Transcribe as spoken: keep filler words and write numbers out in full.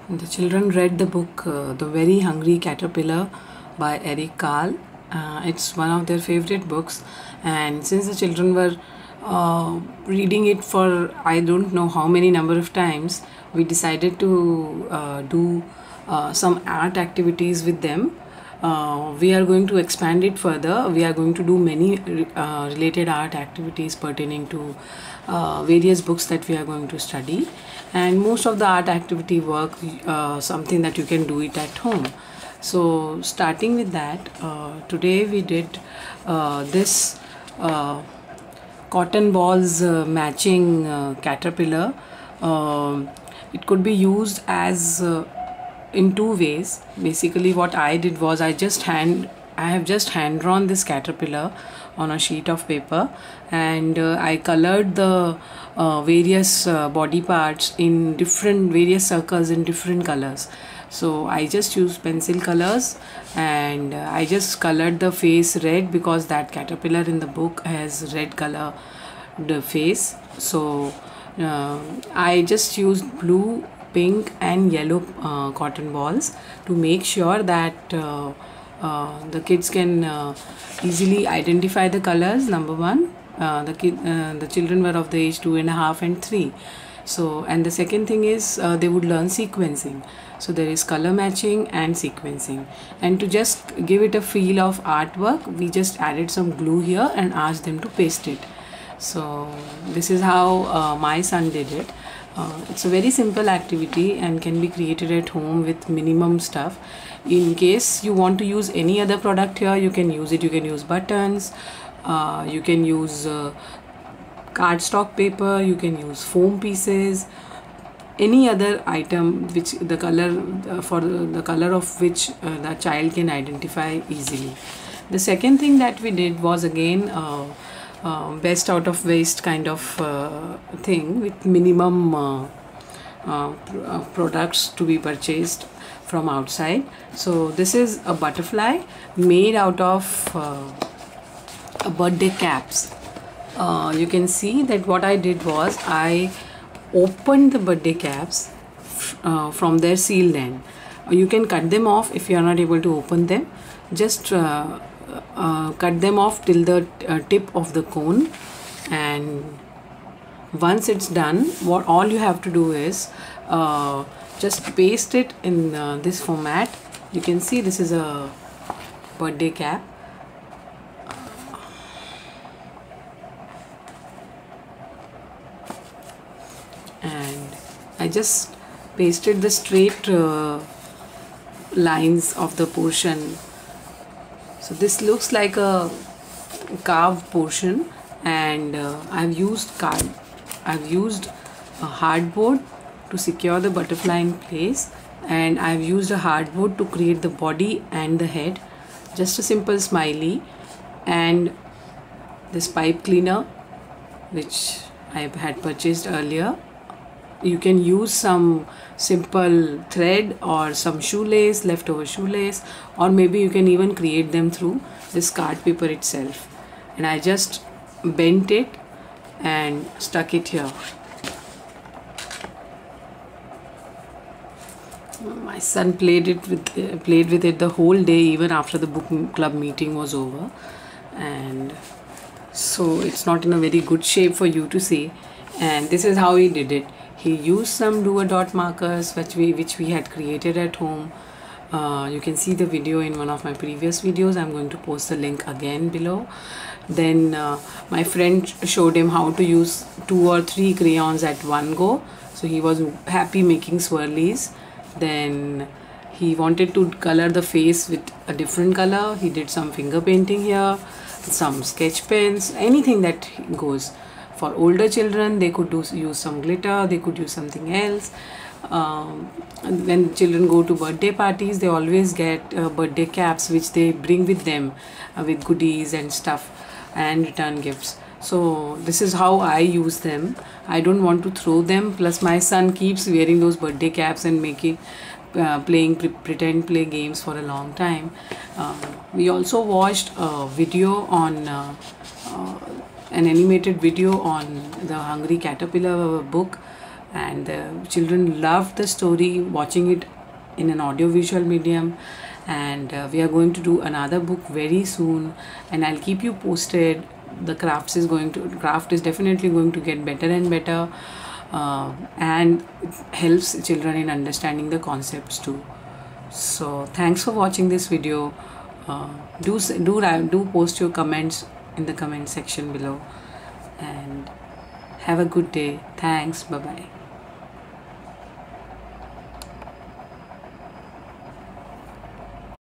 The children read the book uh, The Very Hungry Caterpillar by Eric Carle. Uh, it's one of their favorite books, and since the children were uh, reading it for I don't know how many number of times, we decided to uh, do uh, some art activities with them. Uh, we are going to expand it further. We are going to do many uh, related art activities pertaining to uh, various books that we are going to study, and most of the art activity work uh, something that you can do it at home. So starting with that, uh, today we did uh, this uh, cotton balls uh, matching uh, caterpillar. Um it could be used as uh, in two ways. Basically what I did was I just hand I have just hand drawn this caterpillar on a sheet of paper, and uh, I colored the uh, various uh, body parts in different various circles in different colors. So I just used pencil colors, and uh, I just colored the face red because that caterpillar in the book has red color the face. So uh, I just used blue, pink and yellow uh, cotton balls to make sure that uh, uh, the kids can uh, easily identify the colors. Number one, uh, the kid uh, the children were of the age two and a half and three. So, and the second thing is uh, they would learn sequencing. So there is color matching and sequencing, and to just give it a feel of artwork, we just added some glue here and asked them to paste it. So this is how uh, my son did it. Uh, it's a very simple activity and can be created at home with minimum stuff. In case you want to use any other product here, you can use it. You can use buttons, uh, you can use uh, cardstock paper, you can use foam pieces, any other item which the color uh, for the, the color of which uh, the child can identify easily. The second thing that we did was again uh, uh, best out of waste kind of uh, thing with minimum uh, uh, pr uh, products to be purchased from outside. So this is a butterfly made out of uh, a birthday caps. Uh, you can see that what I did was I opened the birthday caps uh, from their sealed end. You can cut them off if you are not able to open them. Just uh, uh, cut them off till the uh, tip of the cone, and once it's done, what all you have to do is uh, just paste it in uh, this format. You can see this is a birthday cap. And I just pasted the straight uh, lines of the portion. So this looks like a carved portion, and uh, I've used card I've used a hardboard to secure the butterfly in place, and I've used a hardboard to create the body and the head. Just a simple smiley, and this pipe cleaner which I had purchased earlier. You can use some simple thread or some shoelace, leftover shoelace, or maybe you can even create them through this card paper itself. And I just bent it and stuck it here. My son played it with uh, played with it the whole day, even after the book club meeting was over, and so it's not in a very good shape for you to see. And this is how he did it. He used some do a dot markers which we which we had created at home. Uh, you can see the video in one of my previous videos. I'm going to post the link again below. Then uh, my friend showed him how to use two or three crayons at one go. So he was happy making swirlies. Then he wanted to color the face with a different color. He did some finger painting here, some sketch pens, anything that goes. For older children, they could do, use some glitter, they could use something else. Um, and when children go to birthday parties, they always get uh, birthday caps which they bring with them uh, with goodies and stuff and return gifts. So this is how I use them. I don't want to throw them. Plus my son keeps wearing those birthday caps and making uh, playing pre pretend play games for a long time. Uh, we also watched a video on uh, uh, an animated video on the Hungry Caterpillar book and the children loved the story watching it in an audiovisual medium. And uh, we are going to do another book very soon, and I'll keep you posted. The crafts is going to craft is definitely going to get better and better, uh, and it helps children in understanding the concepts too. So thanks for watching this video. uh, do s- do ra- do post your comments in the comment section below, and have a good day. Thanks. Bye bye.